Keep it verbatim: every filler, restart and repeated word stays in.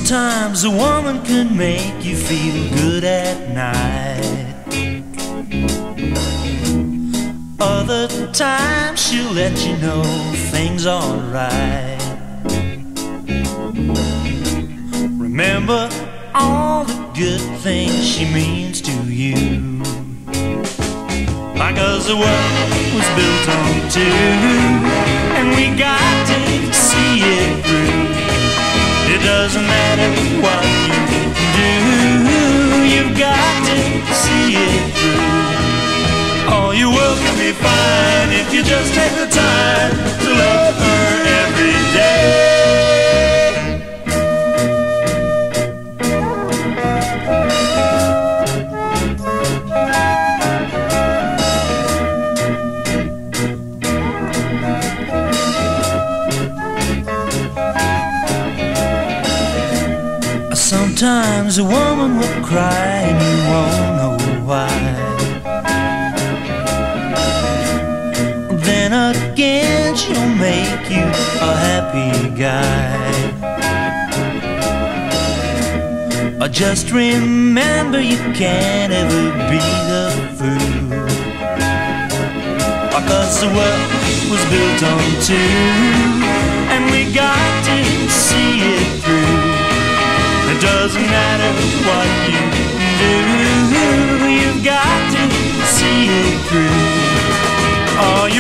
Sometimes a woman can make you feel good at night. Other times she'll let you know things aren't right. Remember all the good things she means to you, because the world was built on two, and we got to see it through. It doesn't matter what you do, you've got to see it through. Oh, your world can be fine if you just take the time to love her every day. Sometimes a woman will cry and you won't know why. Then again she'll make you a happy guy. Or just remember you can't ever be the fool, because the world was built on two, and we got to see it through. It doesn't matter what you do, you've got to see it through. Oh,